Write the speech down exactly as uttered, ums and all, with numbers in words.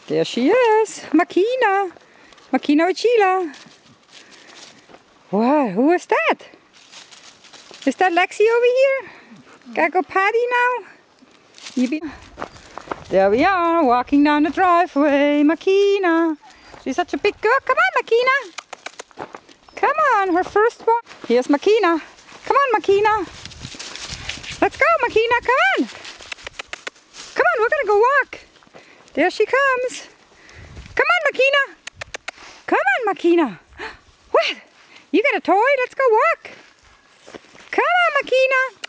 There she is, Makina. Makina Uchila. Wow, who is that? Is that Lexi over here? Gotta go potty now? You be there we are, walking down the driveway. Makina. She's such a big girl. Come on, Makina. Come on, her first walk. Here's Makina. Come on, Makina. Let's go, Makina. Come on. Come on, we're gonna go walk. There she comes. Come on, Makina. Come on, Makina. What? You got a toy? Let's go walk. Come on, Makina.